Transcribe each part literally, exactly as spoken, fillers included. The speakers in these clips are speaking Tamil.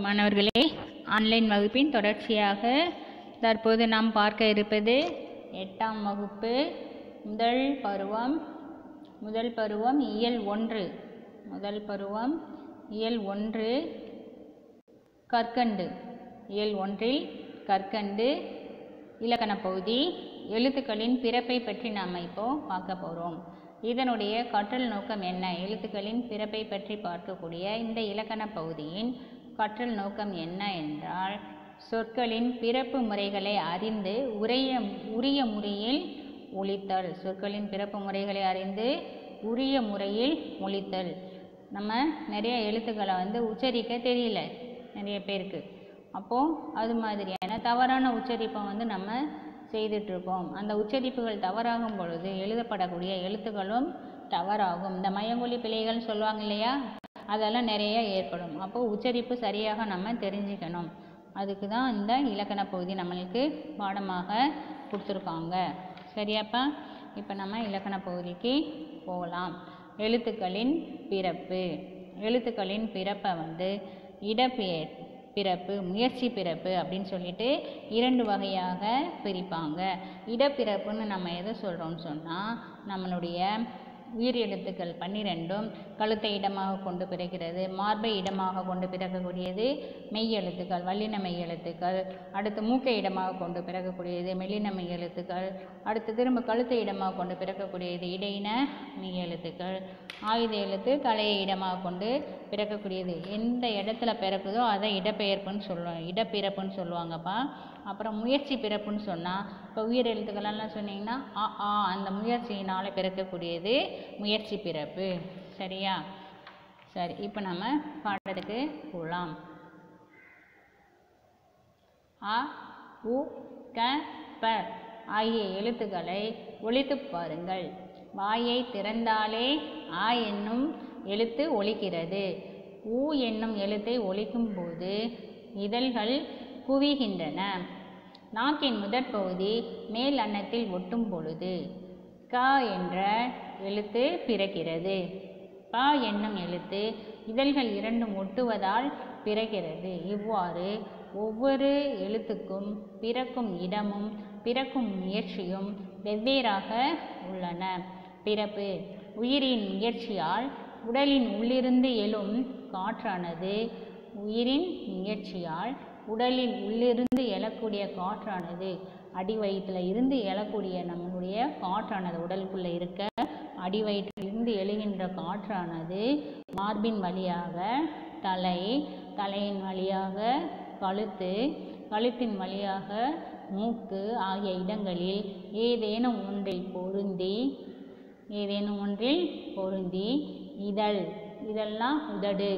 மாணவர்களே, ஆன்லைன் வகுப்பின் தொடர்ச்சியாக தற்போது நாம் பார்க்க இருப்பது எட்டாம் வகுப்பு முதல் பருவம் முதல் பருவம் இயல் ஒன்று முதல் பருவம் இயல் ஒன்று கற்கண்டு இயல் ஒன்றில் கற்கண்டு இலக்கண பகுதி எழுத்துக்களின் பிறப்பை பற்றி நாம் இப்போ பார்க்க போகிறோம். இதனுடைய கற்றல் நோக்கம் என்ன? எழுத்துக்களின் பிறப்பை பற்றி பார்க்கக்கூடிய இந்த இலக்கண பகுதியின் கற்றல் நோக்கம் என்ன என்றால், சொற்களின் பிறப்பு முறைகளை அறிந்து உரிய உரிய முறையில் ஒலித்தல். சொற்களின் பிறப்பு முறைகளை அறிந்து உரிய முறையில் ஒலித்தல். நம்ம நிறைய எழுத்துக்களை வந்து உச்சரிக்க தெரியல நிறைய பேருக்கு. அப்போது அது மாதிரியான தவறான உச்சரிப்பை வந்து நம்ம செய்துட்ருக்கோம். அந்த உச்சரிப்புகள் தவறாகும் பொழுது எழுதப்படக்கூடிய எழுத்துக்களும் தவறாகும். இந்த மயங்கொலி பிழைகள் சொல்லுவாங்க இல்லையா, அதெல்லாம் நிறைய ஏற்படும். அப்போது உச்சரிப்பு சரியாக நம்ம தெரிஞ்சுக்கணும். அதுக்கு தான் இந்த இலக்கண பகுதி நம்மளுக்கு பாடமாக கொடுத்துருக்காங்க. சரியாப்பா? இப்போ நம்ம இலக்கண பகுதிக்கு போகலாம். எழுத்துக்களின் பிறப்பு. எழுத்துக்களின் பிறப்பை வந்து இடப்பெயர் பிறப்பு, முயற்சி பிறப்பு அப்படின்னு சொல்லிட்டு இரண்டு வகையாக பிரிப்பாங்க. இடப்பிறப்புன்னு நம்ம எதை சொல்கிறோம்னு சொன்னால், நம்மளுடைய உயிர் எழுத்துக்கள் பன்னிரெண்டும் கழுத்தை இடமாக கொண்டு பிறக்கிறது. மார்பை இடமாக கொண்டு பிறக்கக்கூடியது மெய் எழுத்துக்கள், வல்லின மெய் எழுத்துக்கள். அடுத்து மூக்கை இடமாக கொண்டு பிறக்கக்கூடியது மெல்லின மெய் எழுத்துக்கள். அடுத்து திரும்ப கழுத்தை இடமாக கொண்டு பிறக்கக்கூடியது இடையின மெய் எழுத்துக்கள். ஆயுத எழுத்து தலையை இடமாக கொண்டு பிறக்கக்கூடியது. எந்த இடத்துல பிறக்குதோ அதை இடப்பெயர்ப்புன்னு சொல்லுவாங்க, இடப்பிறப்புன்னு சொல்லுவாங்கப்பா. அப்புறம் முயற்சி பிறப்புன்னு சொன்னால், இப்போ உயிர் எழுத்துக்களெல்லாம் சொன்னீங்கன்னா ஆ ஆ அந்த முயற்சியினால் பிறக்கக்கூடியது முயற்சி பிறப்பு. சரியா? சரி, இப்போ நம்ம பாடத்துக்கு போகலாம். அ உ க ப ஆகிய எழுத்துக்களை ஒலித்து பாருங்கள். வாயை திறந்தாலே ஆ என்னும் எழுத்து ஒலிக்கிறது. ஊ என்னும் எழுத்தை ஒலிக்கும் போது இதழ்கள் குவிகின்றன. நாக்கின் முதற் பகுதி மேல் அன்னத்தில் ஒட்டும் பொழுது க என்ற எழுத்து பிறக்கிறது. ப என்னும் எழுத்து இதழ்கள் இரண்டும் ஒட்டுவதால் பிறக்கிறது. இவ்வாறு ஒவ்வொரு எழுத்துக்கும் பிறக்கும் இடமும் பிறக்கும் முயற்சியும் வெவ்வேறாக உள்ளன. பிறப்பு. உயிரின் முயற்சியால் உடலின் உள்ளிருந்து எழும் காற்றானது உயிரின் முயற்சியால் உடலில் உள்ளிருந்து எழக்கூடிய காற்றானது அடி வயிற்றில் இருந்து எழக்கூடிய நம்மளுடைய காற்றானது, உடலுக்குள்ளே இருக்க அடி வயிற்றிலிருந்து எழுகின்ற காற்றானது மார்பின் வழியாக தலை, தலையின் வழியாக கழுத்து, கழுத்தின் வழியாக மூக்கு ஆகிய இடங்களில் ஏதேனும் ஒன்றில் பொருந்தி ஏதேனும் ஒன்றில் பொருந்தி இதழ், இதெல்லாம் உதடு,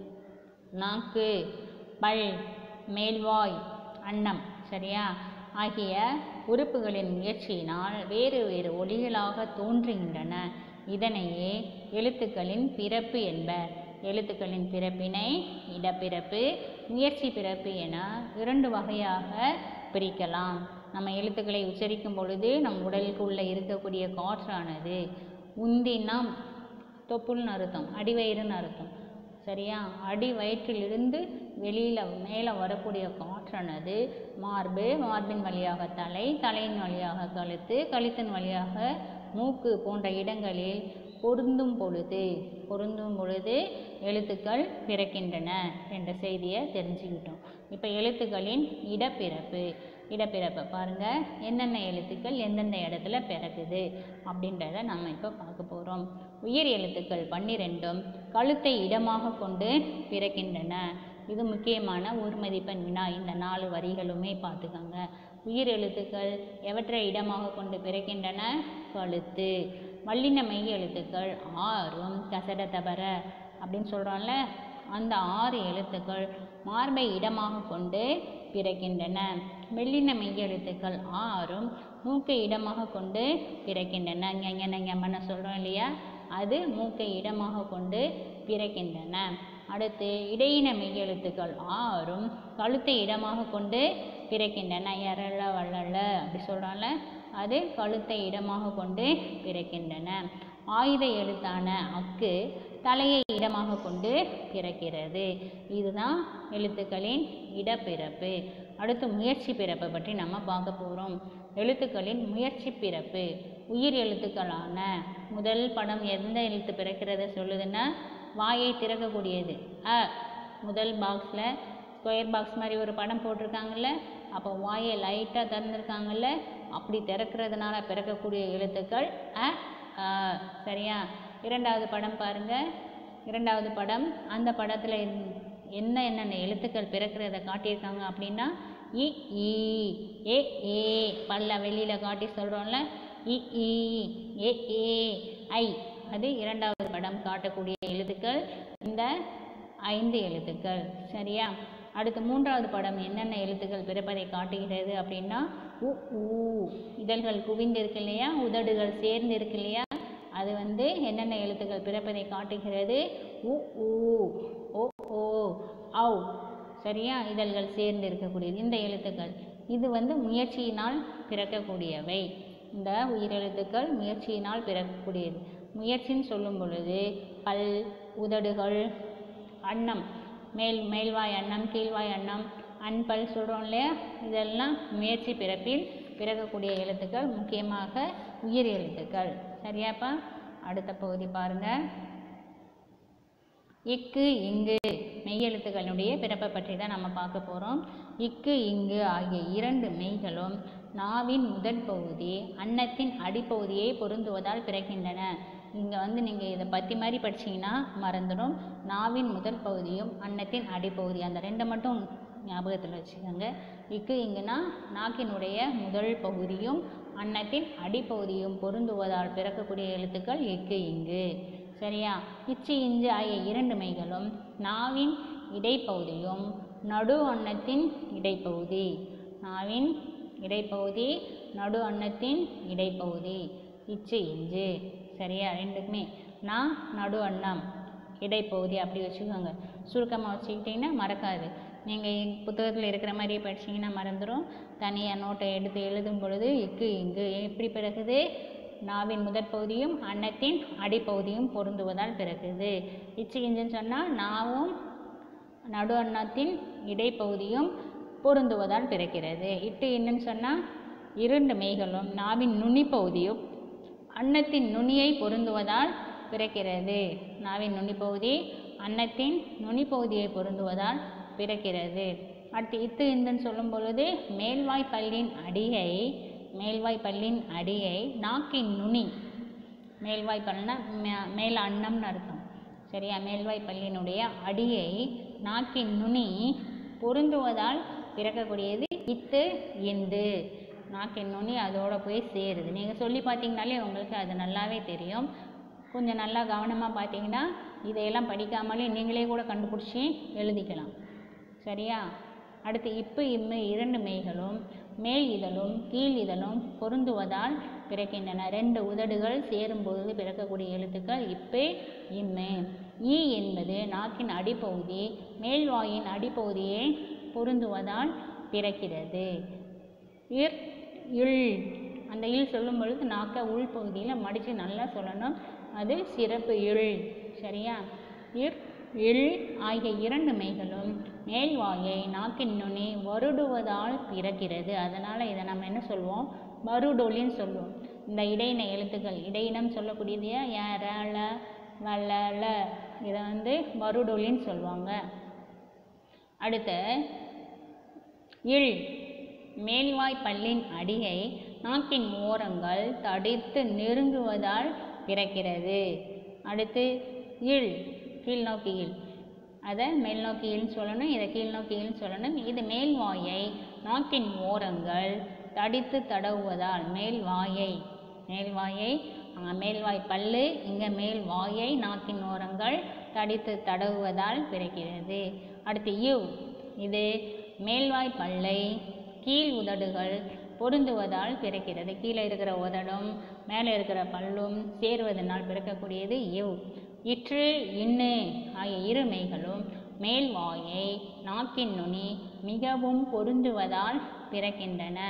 நாக்கு, பல், மேல்வாய், அன்னம், சரியா, ஆகிய உறுப்புகளின் முயற்சியினால் வேறு வேறு ஒலிகளாக தோன்றுகின்றன. இதனையே எழுத்துக்களின் பிறப்பு என்பர். எழுத்துக்களின் பிறப்பினை இடப்பிறப்பு, முயற்சி பிறப்பு என இரண்டு வகையாக பிரிக்கலாம். நம்ம எழுத்துக்களை உச்சரிக்கும் பொழுது நம் உடலுக்குள்ளே இருக்கக்கூடிய காற்றானது உந்தினம், தொப்புள்னு அர்த்தம், அடிவயிறுன்னு அர்த்தம், சரியா, அடி வயிற்றிலிருந்து வெளியில் மேலே வரக்கூடிய காற்றானது மார்பு, மார்பின் வழியாக தலை, தலையின் வழியாக கழுத்து, கழுத்தின் வழியாக மூக்கு போன்ற இடங்களில் பொருந்தும் பொழுது பொருந்தும் பொழுது எழுத்துக்கள் பிறக்கின்றன என்ற செய்தியை தெரிஞ்சுக்கிட்டோம். இப்போ எழுத்துக்களின் இடப்பிறப்பு. இடப்பிறப்பை பாருங்கள், என்னென்ன எழுத்துக்கள் எந்தெந்த இடத்துல பிறக்குது அப்படின்றத நம்ம இப்போ பார்க்க போகிறோம். உயிர் எழுத்துக்கள் பன்னிரெண்டும் கழுத்தை இடமாக கொண்டு பிறக்கின்றன. இது முக்கியமான ஒரு மதிப்பெண் வினா. இந்த நாலு வரிகளுமே பார்த்துக்கோங்க. உயிர் எழுத்துக்கள் எவற்றை இடமாக கொண்டு பிறக்கின்றன? கழுத்து. வல்லின மெய் எழுத்துக்கள் ஆறும் கசட தபர அப்படின்னு சொல்கிறோம்ல, அந்த ஆறு எழுத்துக்கள் மார்பை இடமாக கொண்டு பிறக்கின்றன. மெல்லின மெய் எழுத்துக்கள் ஆறும் மூக்கை இடமாக கொண்டு பிறக்கின்றன. ஞஞன சொல்கிறோம் இல்லையா, அது மூக்கை இடமாக கொண்டு பிறக்கின்றன. அடுத்து இடையின மெய் எழுத்துக்கள் ஆறும் கழுத்தை இடமாக கொண்டு பிறக்கின்றன. எரள வள்ளல அப்படி சொல்கிறோம்ல, அது கழுத்தை இடமாக கொண்டு பிறக்கின்றன. ஆயுத எழுத்தான அக்கு தலையை இடமாக கொண்டு பிறக்கிறது. இதுதான் எழுத்துக்களின் இடப்பிறப்பு. அடுத்து முயற்சி பிறப்பை பற்றி நம்ம பார்க்க போகிறோம். எழுத்துக்களின் முயற்சி பிறப்பு. உயிர் எழுத்துக்களான முதல் படம் எந்த எழுத்து பிறக்கிறத சொல்லுதுன்னா வாயை திறக்கக்கூடியது அ. முதல் பாக்ஸில் ஸ்கொயர் பாக்ஸ் மாதிரி ஒரு படம் போட்டிருக்காங்கல்ல, அப்போ வாயை லைட்டாக திறந்துருக்காங்கல்ல, அப்படி திறக்கிறதுனால பிறக்கக்கூடிய எழுத்துக்கள் அ ஆ. சரியா? இரண்டாவது படம் பாருங்கள். இரண்டாவது படம், அந்த படத்தில் என்ன என்னென்ன எழுத்துக்கள் பிறக்கிறத காட்டியிருக்காங்க அப்படின்னா இ ஈ ஏ ஏ பல்ல வெளியில் காட்டி சொல்கிறோம்ல இ ஈ ஏ ஏ ஐ. அது இரண்டாவது படம் காட்டக்கூடிய எழுத்துக்கள் இந்த ஐந்து எழுத்துக்கள். சரியா? அடுத்து மூன்றாவது படம் என்னென்ன எழுத்துக்கள் பிறப்பதை காட்டுகிறது அப்படின்னா உ ஊ. இதழ்கள் குவிந்து இருக்கு இல்லையா, உதடுகள் சேர்ந்து இருக்கு இல்லையா, அது வந்து என்னென்ன எழுத்துக்கள் பிறப்பதை காட்டுகிறது உ ஊ ஓ ஓ ஔ. சரியா? இதழ்கள் சேர்ந்து இருக்கக்கூடியது இந்த எழுத்துக்கள். இது வந்து முயற்சியினால் பிறக்கக்கூடியவை. இந்த உயிரெழுத்துக்கள் முயற்சியினால் பிறக்கக்கூடியது. முயற்சின்னு சொல்லும் பொழுது பல், உதடுகள், அன்னம், மேல் மேல்வாய் அன்னம், கீழ்வாய் அன்னம், அன்பல் சொல்கிறோம் இல்லையா, இதெல்லாம் முயற்சி பிறப்பில் பிறக்கக்கூடிய எழுத்துக்கள், முக்கியமாக உயிர் எழுத்துக்கள். சரியாப்பா? அடுத்த பகுதி பாருங்கள். இக்கு இங்கு மெய்யெழுத்துக்களுடைய பிறப்பை பற்றி தான் நம்ம பார்க்க போகிறோம். இக்கு இங்கு ஆகிய இரண்டு மெய்களும் நாவின் முதல் பகுதி அன்னத்தின் அடிப்பகுதியை பொருந்துவதால் பிறக்கின்றன. இங்கே வந்து நீங்கள் இதை பற்றி மாதிரி படிச்சிங்கன்னா மறந்துடும். நாவின் முதல் பகுதியும் அன்னத்தின் அடிப்பகுதி, அந்த ரெண்டை மட்டும் ஞாபகத்தில் வச்சுக்கோங்க. இக்கு இங்குனா நாக்கினுடைய முதல் பகுதியும் அன்னத்தின் அடிப்பகுதியும் பொருந்துவதால் பிறக்கக்கூடிய எழுத்துக்கள் இக்கு இங்கு. சரியா? இச்சு இஞ்சு ஆகிய இரண்டு மெய்களும் நாவின் இடைப்பகுதியும் நடு அன்னத்தின் இடைப்பகுதி. நாவின் இடைப்பகுதி, நடு அன்னத்தின் இடைப்பகுதி, இச்சு இஞ்சு. சரியா? ரெண்டுக்குமே நான் நடு அன்னம் இடைப்பகுதி அப்படி வச்சுக்கோங்க. சுருக்கமாக வச்சுக்கிட்டிங்கன்னா மறக்காது. நீங்கள் புத்தகத்தில் இருக்கிற மாதிரியே படிச்சிங்கன்னா மறந்துடும். தனியாக நோட்டை எடுத்து எழுதும் பொழுது இக்கு இங்கு எப்படி பிறகுது? நாவின் முதற் பகுதியும் அன்னத்தின் அடிப்பகுதியும் பொருந்துவதால் பிறகுது. இச்சு இஞ்சுன்னு சொன்னால் நாவும் நடு அன்னத்தின் இடைப்பகுதியும் பொருந்துவதால் பிறக்கிறது. இட்டு இன்னுன்னு சொன்னால் இரண்டு மெய்களும் நாவின் நுனி பகுதியும் அன்னத்தின் நுனியை பொருந்துவதால் பிறக்கிறது. நாவின் நுனிப்பகுதி அன்னத்தின் நுனிப்பகுதியை பொருந்துவதால் பிறக்கிறது. அடுத்து இத்து இந்துன்னு சொல்லும் பொழுது மேல்வாய் பல்லின் அடியை மேல்வாய் பல்லின் அடியை நாக்கின் நுனி, மேல்வாய் பல்னா மேல் அன்னம்னு அர்த்தம். சரியா? மேல்வாய் பல்லினுடைய அடியை நாக்கின் நுனி பொருந்துவதால் பிறக்கக்கூடியது இத்து இந்து. நாக்கின் நுனி அதோட போய் சேருது. நீங்கள் சொல்லி பார்த்தீங்கனாலே உங்களுக்கு அது நல்லாவே தெரியும். கொஞ்சம் நல்லா கவனமாக பார்த்தீங்கன்னா இதையெல்லாம் படிக்காமலே நீங்களே கூட கண்டுபிடிச்சி எழுதிக்கலாம். சரியா? அடுத்து இப்பு இம்மு இரண்டு மெய்களும் மேல் இதழும் கீழ் இதழும் பொருந்துவதால் பிறக்கின்றன. ரெண்டு உதடுகள் சேரும்போது பிறக்கக்கூடிய எழுத்துக்கள் இப்பு இம்மு. ஈ என்பது நாக்கின் அடிப்பகுதி மேல்வாயின் அடிப்பகுதியை பொருந்துவதால் பிறக்கிறது. இர் இல், அந்த இல் சொல்லும் பொழுது நாக்கை உள் பகுதியில் மடித்து நல்லா சொல்லணும். அது சிறப்பு இல். சரியா? இர் இல் ஆகிய இரண்டு மெய்களும் மேல்வாயை நாக்கின் நுனி வருடுவதால் பிறக்கிறது. அதனால் இதை நம்ம என்ன சொல்லுவோம்? வருடொலின்னு சொல்லுவோம். இந்த இடையின எழுத்துக்கள் இடையினம் சொல்லக்கூடியது ஏல வளல, இதை வந்து வருடொலின்னு சொல்லுவாங்க. அடுத்து இல் மேல்வாய் பல்லின் அடியை நாக்கின் ஓரங்கள் தடித்து நெருங்குவதால் பிறக்கிறது. அடுத்து இல் கீழ்நோக்கி இல், அதை மேல் நோக்கி இல்னு சொல்லணும், இதை கீழ்நோக்கி இல்னு சொல்லணும். இது மேல்வாயை நாக்கின் ஓரங்கள் தடித்து தடவுவதால் மேல்வாயை மேல்வாயை மேல்வாய் பல்லு, இங்கே மேல்வாயை நாக்கின் ஓரங்கள் தடித்து தடவுவதால் பிறக்கிறது. அடுத்து இவ், இது மேல்வாய் பல்லை கீழ் உதடுகள் பொருந்துவதால் பிறக்கிறது. கீழே இருக்கிற உதடும் மேலே இருக்கிற பல்லும் சேருவதனால் பிறக்கக்கூடியது இவ். இற்று இன்னு ஆகிய இரு மெய்களும் மேல்வாயை நாக்கின் நுனி மிகவும் பொருந்துவதால் பிறக்கின்றன.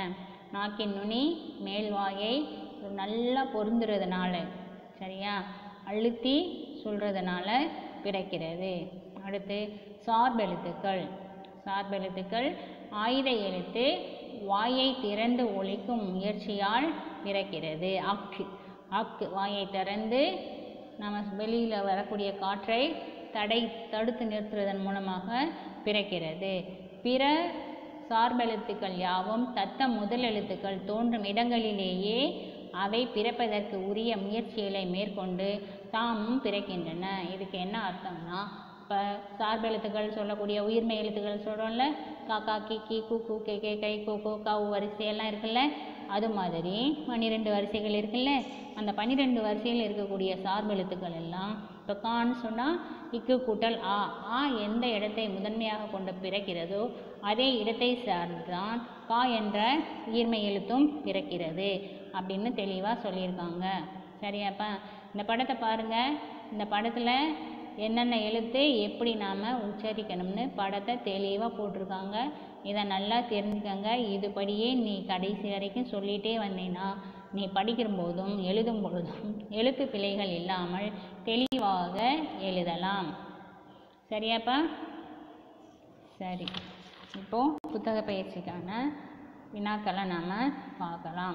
நாக்கின் நுனி மேல்வாயை நல்லா பொருந்துறதுனால, சரியா, அழுத்தி சொல்கிறதுனால பிறக்கிறது. அடுத்து சார்பெழுத்துக்கள். சார்பெழுத்துக்கள் ஆயுத எழுத்து வாயை திறந்து ஒலிக்கும் முயற்சியால் பிறக்கிறது. அக்கு அக்கு வாயை திறந்து நம்ம வெளியில் வரக்கூடிய காற்றை தடை தடுத்து நிறுத்துவதன் மூலமாக பிறக்கிறது. பிற சார்பெழுத்துக்கள் யாவும் தத்த முதல் எழுத்துக்கள் தோன்றும் இடங்களிலேயே அவை பிறப்பதற்கு உரிய முயற்சிகளை மேற்கொண்டு தாமும் பிறக்கின்றன. இதுக்கு என்ன அர்த்தம்னா, இப்போ சார்பெழுத்துக்கள் சொல்லக்கூடிய உயிர்மை எழுத்துக்கள் சொல்கிறோம்ல, காக்கா கி கி கு கு கே கே கை கோ கோ கவு வரிசையெல்லாம் இருக்குல்ல, அது மாதிரி பன்னிரெண்டு வரிசைகள் இருக்குல்ல, அந்த பன்னிரெண்டு வரிசையில் இருக்கக்கூடிய சார்பெழுத்துக்கள் எல்லாம் இப்போ கான்னு சொன்னால் இக்கு கூட்டல் ஆ, ஆ எந்த இடத்தை முதன்மையாக கொண்டு பிறக்கிறதோ அதே இடத்தை சார்ந்துதான் கா என்ற உயிர்மை எழுத்தும் பிறக்கிறது அப்படின்னு தெளிவாக சொல்லியிருக்காங்க. சரியாப்பா? இந்த படத்தை பாருங்கள். இந்த படத்தில் என்னென்ன எழுத்து எப்படி நாம் உச்சரிக்கணும்னு படத்தை தெளிவாக போட்டிருக்காங்க. இதை நல்லா தெரிஞ்சுக்கங்க. இதுபடியே நீ கடைசி வரைக்கும் சொல்லிகிட்டே வந்தீங்கன்னா நீ படிக்கிற போதும் எழுதும் பொழுதும் எழுத்து பிழைகள் இல்லாமல் தெளிவாக எழுதலாம். சரியாப்பா? சரி, இப்போது புத்தக பயிற்சிக்கான வினாக்களை நாம் பார்க்கலாம்.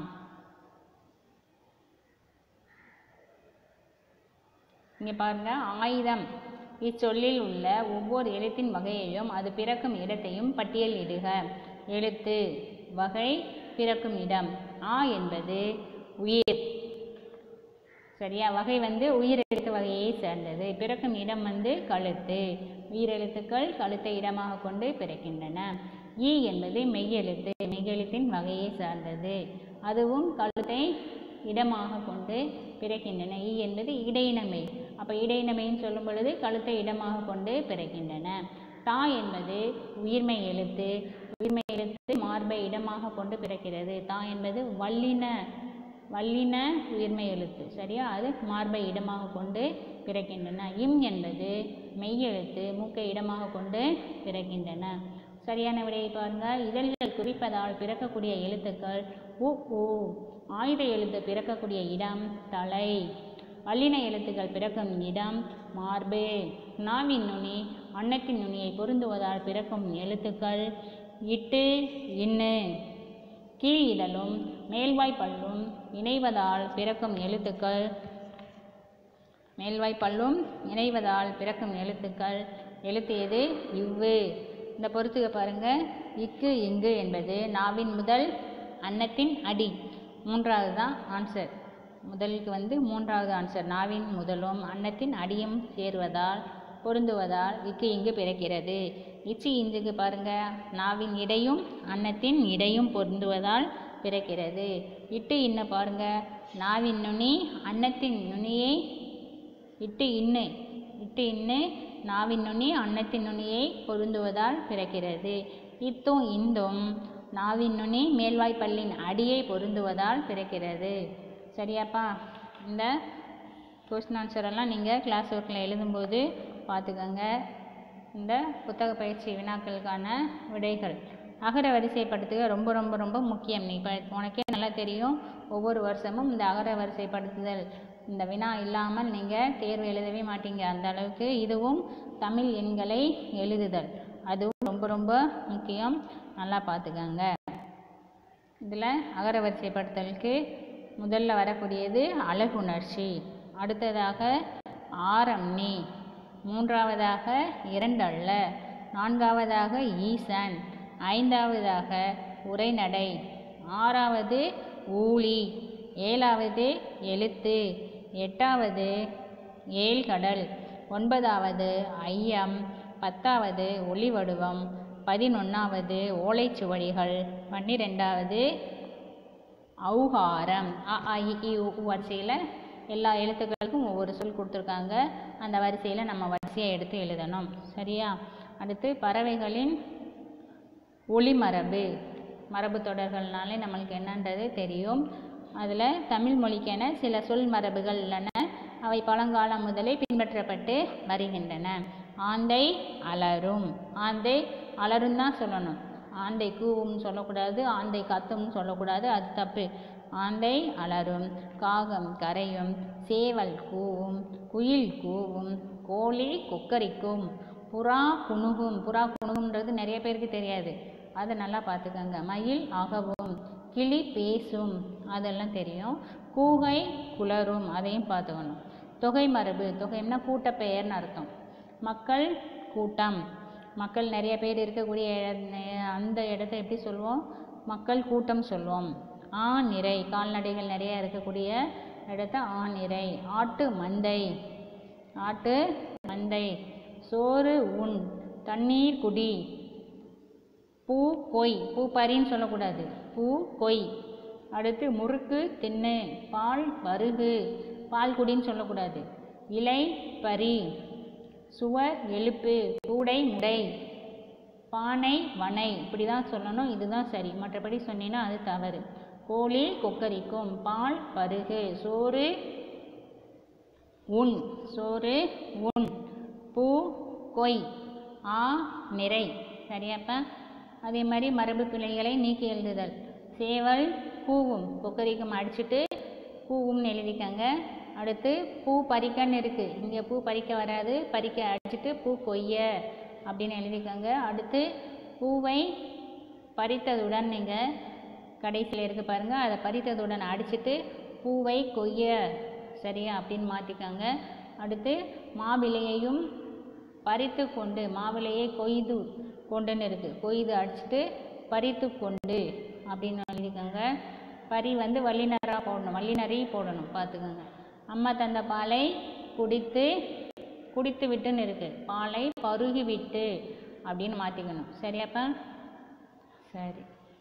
இங்கே பாருங்கள், ஆயுதம் இச்சொல்லில் உள்ள ஒவ்வொரு எழுத்தின் வகையையும் அது பிறக்கும் இடத்தையும் பட்டியலிடுக. எழுத்து, வகை, பிறக்கும் இடம். ஆ என்பது உயிர், சரியா, வகை வந்து உயிர் எழுத்து வகையை சேர்ந்தது. பிறக்கும் இடம் வந்து கழுத்து. உயிரெழுத்துக்கள் கழுத்தை இடமாக கொண்டு பிறக்கின்றன. ஈ என்பது மெய்யெழுத்து, மெய்யெழுத்தின் வகையை சார்ந்தது, அதுவும் கழுத்தை இடமாக கொண்டு பிறக்கின்றன. ஈ என்பது இடையினமை, அப்போ இடையினமைன்னு சொல்லும் பொழுது கழுத்தை இடமாக கொண்டு பிறக்கின்றன. தா என்பது உயிர்மை எழுத்து, உயிர்மை எழுத்து மார்பை இடமாக கொண்டு பிறக்கிறது. தா என்பது வல்லின வல்லின உயிர்மை எழுத்து, சரியா, அது மார்பை இடமாக கொண்டு பிறக்கின்றன. இம் என்பது மெய்யெழுத்து மூக்கை இடமாக கொண்டு பிறக்கின்றன. சரியான விடையை பாருங்கள். இதழ்கள் குறிப்பதால் பிறக்கக்கூடிய எழுத்துக்கள் உ ஊ. ஆயுத எழுத்து பிறக்கக்கூடிய இடம் தலை. வல்லின எழுத்துக்கள் பிறக்கும் இடம் மார்பு. நாவின் நுனி அன்னத்தின் நுனியை பொருந்துவதால் பிறக்கும் எழுத்துக்கள் இட்டு இன்னு. கீழ் இதழும் மேல்வாய் பல்லும் இணைவதால் பிறக்கும் எழுத்துக்கள் மேல்வாய் பல்லும் இணைவதால் பிறக்கும் எழுத்துக்கள் எழுத்து எது? இவ்வு. இந்த பொறுத்துக்க பாருங்க, இக்கு இங்கு என்பது நாவின் முதல் அன்னத்தின் அடி. மூன்றாவது தான் ஆன்சர். முதலுக்கு வந்து மூன்றாவது ஆன்சர். நாவின் முதலும் அன்னத்தின் அடியும் சேருவதால் பொருந்துவதால் இக்கு இங்கு பிறக்கிறது. இச்சி இஞ்சுக்கு பாருங்க, நாவின் இடையும் அன்னத்தின் இடையும் பொருந்துவதால் பிறக்கிறது. இட்டு இன்ன பாருங்க, நாவின் நுனி அன்னத்தின் நுனியை இட்டு இன்னு இட்டு இன்னு நாவின் நுனி அன்னத்தின் நுனியை பொருந்துவதால் பிறக்கிறது. இத்தும் இந்தும் நாவின் நுனி மேல்வாய் பல்லின் அடியை பொருந்துவதால் பிறக்கிறது. சரியாப்பா? இந்த கொஸ்டின் ஆன்சரெல்லாம் நீங்கள் கிளாஸ் ஒர்க்கில் எழுதும்போது பார்த்துக்கோங்க. இந்த புத்தக பயிற்சி வினாக்களுக்கான விடைகள். அகர வரிசைப்படுத்துக ரொம்ப ரொம்ப ரொம்ப முக்கியம். நீ இப்போ உனக்கே நல்லா தெரியும், ஒவ்வொரு வருஷமும் இந்த அகர வரிசைப்படுத்துதல் இந்த வினா இல்லாமல் நீங்கள் தேர்வு எழுதவே மாட்டீங்க. அந்த அளவுக்கு இதுவும் தமிழ் எண்களை எழுதுதல் அதுவும் ரொம்ப ரொம்ப முக்கியம். நல்லா பார்த்துக்கோங்க. இதில் அகர வரிசைப்படுத்தலுக்கு முதல்ல வரக்கூடியது அழகுணர்ச்சி, அடுத்ததாக ஆரம்னி, மூன்றாவதாக இரண்டல்ல, நான்காவதாக ஈசன், ஐந்தாவதாக உரைநடை, ஆறாவது ஊழி, ஏழாவது எழுத்து, எட்டாவது ஏழ்கடல், ஒன்பதாவது ஐயம், பத்தாவது ஒளிவடிவம், பதினொன்றாவது ஓலைச்சுவடிகள், பன்னிரெண்டாவது ஔகாரம். அ ஆ இ ஈ உ வரிசையில் எல்லா எழுத்துக்களுக்கும் ஒவ்வொரு சொல் கொடுத்துருக்காங்க. அந்த வரிசையில் நம்ம வரிசையை எடுத்து எழுதணும். சரியா? அடுத்து பறவைகளின் ஒளிமரபு. மரபு தொடர்கள்னாலே நம்மளுக்கு என்னன்றது தெரியும். அதில் தமிழ் மொழிக்கென சில சொல் மரபுகள் உள்ளன. அவை பழங்காலம் முதலே பின்பற்றப்பட்டு வருகின்றன. ஆந்தை அலரும், ஆந்தை அலரும் தான் சொல்லணும். ஆந்தை கூவும்னு சொல்லக்கூடாது, ஆந்தை கத்தும்னு சொல்லக்கூடாது, அது தப்பு. ஆந்தை அலறும், காகம் கரையும், சேவல் கூவும், குயில் கூவும், கோழி கொக்கரிக்கும், புறா குணுகும். புறா குணுகும்ன்றது நிறைய பேருக்கு தெரியாது, அதை நல்லா பார்த்துக்கோங்க. மயில் அகவும், கிளி பேசும், அதெல்லாம் தெரியும். கூகை குளரும், அதையும் பார்த்துக்கணும். தொகை மரபு, தொகைன்னா கூட்டப்பெயர்னு அர்த்தம். மக்கள் கூட்டம், மக்கள் நிறைய பேர் இருக்கக்கூடிய அந்த இடத்த எப்படி சொல்லுவோம்? மக்கள் கூட்டம் சொல்லுவோம். ஆநிரை, கால்நடைகள் நிறைய இருக்கக்கூடிய இடத்த ஆநிரை. ஆட்டு மந்தை, ஆட்டு மந்தை. சோறு உண், தண்ணீர் குடி. பூ கொய், பூ பறின்னு சொல்லக்கூடாது, பூ கொய். அடுத்து முறுக்கு தின்னு, பால் பருகு, பால் குடின்னு சொல்லக்கூடாது. இலை பறி, சுவர் எழுப்பு, கூடை முடை, பானை வனை, இப்படி தான் சொல்லணும், இதுதான் சரி. மற்றபடி சொன்னீங்கன்னா அது தவறு. கோழி கொக்கரிக்கும், பால் பருகு, சோறு உண், சோறு உண், பூ கொய், ஆ நிறை. சரியாப்பா? அதே மாதிரி மரபு பிழைகளை நீக்கி எழுதுதல். சேவல் பூவும், கொக்கரிக்கும் அடிச்சுட்டு பூவும்னு எழுதிக்கங்க. அடுத்து பூ பறிக்கன்னு இருக்குது, இங்கே பூ பறிக்க வராது, பறிக்க அடிச்சுட்டு பூ கொய்ய அப்படின்னு எழுதிக்கங்க. அடுத்து பூவை பறித்ததுடன், நீங்கள் கடைசியில் இருக்குது பாருங்கள், அதை பறித்ததுடன் அடிச்சுட்டு பூவை கொய்ய, சரியா அப்படின்னு மாற்றிக்கங்க. அடுத்து மாவிலையையும் பறித்து கொண்டு, மாவிலையை கொய்து கொண்டுன்னு இருக்குது, கொய்து அடிச்சுட்டு பறித்து கொண்டு அப்படின்னு எழுதிக்கோங்க. பறி வந்து வல்லினராக போடணும், வல்லினரி போடணும், பார்த்துக்கோங்க. அம்மா தந்த பாலை குடித்து, குடித்து விட்டுன்னு இருக்குது, பாலை பருகி விட்டு அப்படின்னு மாற்றிக்கணும். சரியாப்பா? சரி,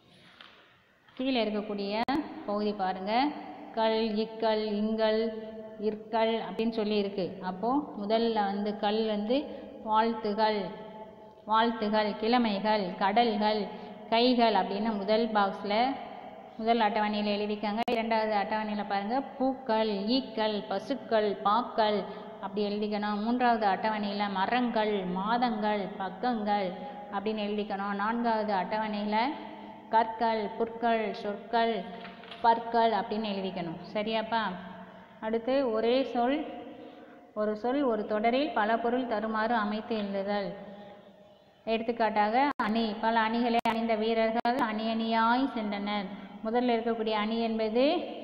கீழே இருக்கக்கூடிய பகுதி பாருங்கள். கல், இக்கல், இங்கல், இற்கல் அப்படின்னு சொல்லி இருக்குது. அப்போது முதல்ல வந்து கல் வந்து வாழ்த்துகள், வாழ்த்துகள், கிழமைகள், கடல்கள், கைகள் அப்படின்னு முதல் பாக்ஸில் முதல் அட்டவணையில் எழுதிக்காங்க. இரண்டாவது அட்டவணையில் பாருங்கள், பூக்கள், ஈக்கள், பசுக்கள், பாக்கள் அப்படி எழுதிக்கணும். மூன்றாவது அட்டவணையில் மரங்கள், மாதங்கள், பக்கங்கள் அப்படின்னு எழுதிக்கணும். நான்காவது அட்டவணையில் கற்கள், புற்கள், சொற்கள், பற்கள் அப்படின்னு எழுதிக்கணும். சரியாப்பா? அடுத்து ஒரே சொல், ஒரு சொல் ஒரு தொடரில் பல பொருள் தருமாறு அமைத்து எழுதுதல். எடுத்துக்காட்டாக அணி, பல அணிகளை அணிந்த வீரர்கள் அணி அணியாய் சென்றனர். முதல்ல இருக்கக்கூடிய அணி என்பது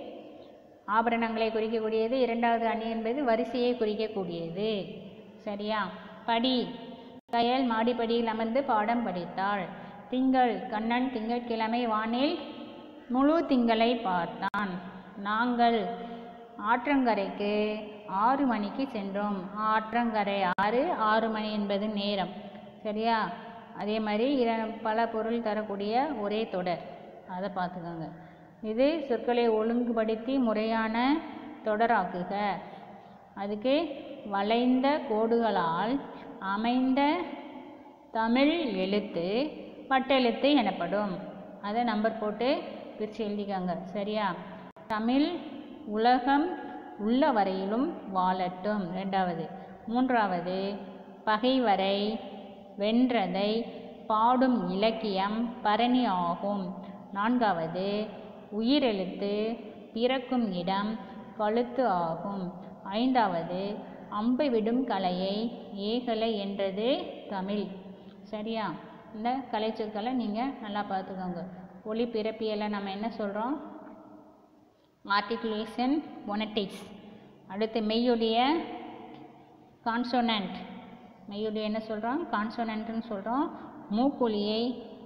ஆபரணங்களை குறிக்கக்கூடியது, இரண்டாவது அணி என்பது வரிசையை குறிக்கக்கூடியது. சரியா? படி, கயல் மாடிப்படியில் அமர்ந்து பாடம் படித்தாள். திங்கள், கண்ணன் திங்கட்கிழமை வானில் முழு திங்களை பார்த்தான். நாங்கள் ஆற்றங்கரைக்கு ஆறு மணிக்கு சென்றோம். ஆற்றங்கரை ஆறு, ஆறு மணி என்பது நேரம். சரியா? அதே மாதிரி இர பல பொருள் தரக்கூடிய ஒரே தொடர், அதை பார்த்துக்கோங்க. இது சொற்களை ஒழுங்குபடுத்தி முறையான தொடராக்குக. அதுக்கு வளைந்த கோடுகளால் அமைந்த தமிழ் எழுத்து பட்டெழுத்து எனப்படும். அதை நம்பர் போட்டு பிரித்து எழுதிக்காங்க. சரியா? தமிழ் உலகம் உள்ள வரையிலும் வாழட்டும், ரெண்டாவது. மூன்றாவது, பகைவரை வென்றதை பாடும் இலக்கியம் பரணி ஆகும். நான்காவது, உயிரெழுத்து பிறக்கும் இடம் கழுத்து ஆகும். ஐந்தாவது, அம்பை விடும் கலையை ஏகலை என்றது தமிழ். சரியா? இந்த கலைச்சொற்களை நீங்கள் நல்லா பார்த்துக்கோங்க. ஒளி பிறப்பியலை நம்ம என்ன சொல்கிறோம்? Articulation, phonetics. அடுத்து மெய்யுடைய கான்சோனன்ட், மெய்யுடைய என்ன சொல்கிறோம்? கான்சோனன்ட்னு சொல்கிறோம். மூக்குழியை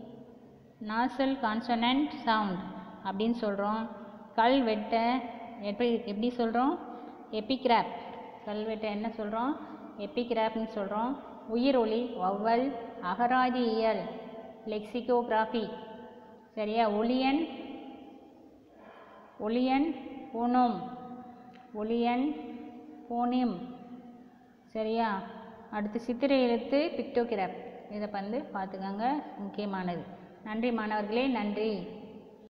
நாசல் கான்சோனன்ட் சவுண்ட் அப்படின்னு சொல்கிறோம். கல்வெட்டை எப்படி எப்படி சொல்கிறோம்? எபிகிராப். கல்வெட்டை என்ன சொல்கிறோம்? எபிகிராப்னு சொல்கிறோம். உயிர் ஒளி வௌவல் அகராதியியல் லெக்சிகோகிராஃபி. சரியா? ஒளியன் ஒளியன் போனோம், ஒளியன் போனியம். சரியா? அடுத்து சித்திரை எழுத்து பிக்டோகிராப், இதை வந்து பார்த்துக்கோங்க, முக்கியமானது. நன்றி மாணவர்களே, நன்றி.